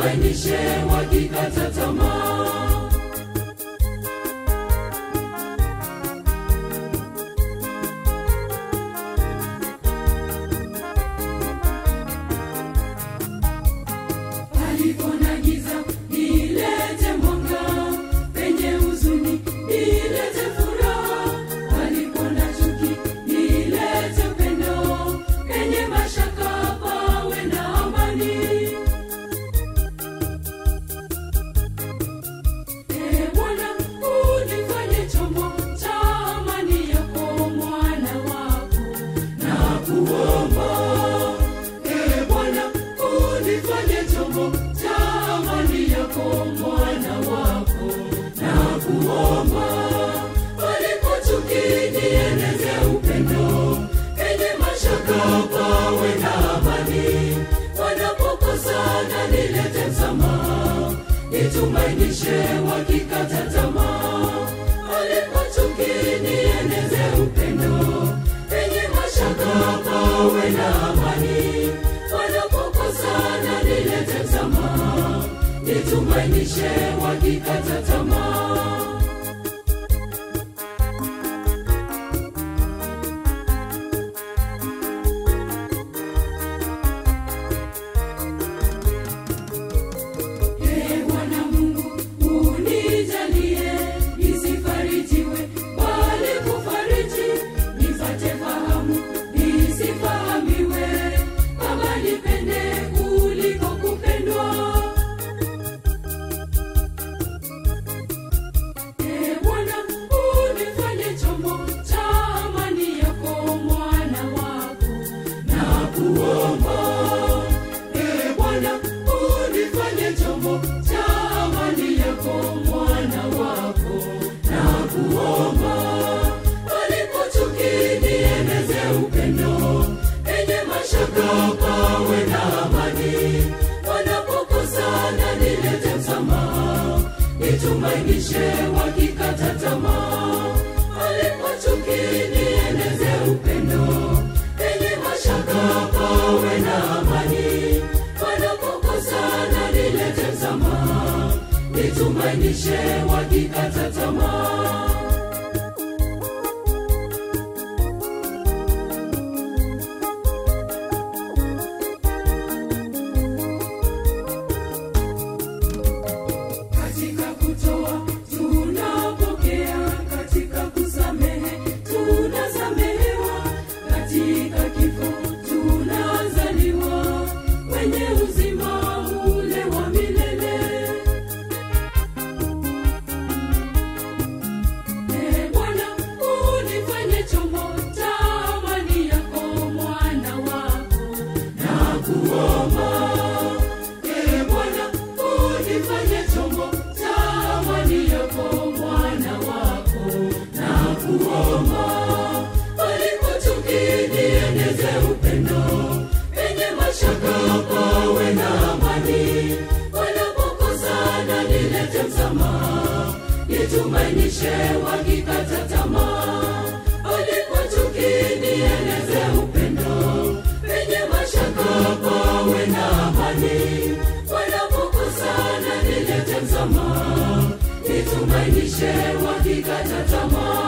nitumainishe wakikata tamaa. Alipona giza nilete mwanga, penye huzuni nilete furaha. Alipona chuki nilete upendo, penye mashaka pawe na amani. Bwana unifanye chombo cha amani yako mwana wako, nakuomba. Bwana unifanye chombo cha amani yako mwana wako, nakuomba. Palipo chuki nieneze upendo, penye mashaka pawe na amani. Wanapokosana nilete msamaha, nitumainishe wakikata tamaa. Palipo chuki nieneze upendo, penye mashaka pawe na amani. Wanapokosana nilete msamaha, nitumainishe wakikata tamaa. Bwana Mungu unijalie, nisifarijiwe bali kufariji, nipate fahamu nisifahamiwe, kama nipende kuliko kupendwa. Bwana unifanye chombo cha amani yako mwana wako, nakuomba. Bwana unifanye chombo cha amani yako mwana wako, nakuomba. Palipo chuki nieneze upendo, penye mashaka pawe na amani. Wanapokosana nilete msamaha, nitumainishe wakikata tamaa. Palipo chuki nieneze upendo, penye mashaka pawe na amani. Wanapokosana nilete msamaha, nitumainishe wakikata tamaa. Katika kutoa tunapokea, katika kusamehe tunasamehewa, katika kifo tunazaliwa, wenye uzima ule wa milele. Bwana unifanye chombo cha amani yako mwana wako, nakuomba. Bwana unifanye chombo cha amani yako mwana wako, nakuomba. Palipo chuki nieneze upendo, penye mashaka pawe na amani. Wanapokosana nilete msamaha, nitumainishe wakikata tamaa. Palipo chuki nieneze upendo, penye mashaka pawe na amani. Wanapokosana nilete msamaha, nitumainishe wakikata tamaa.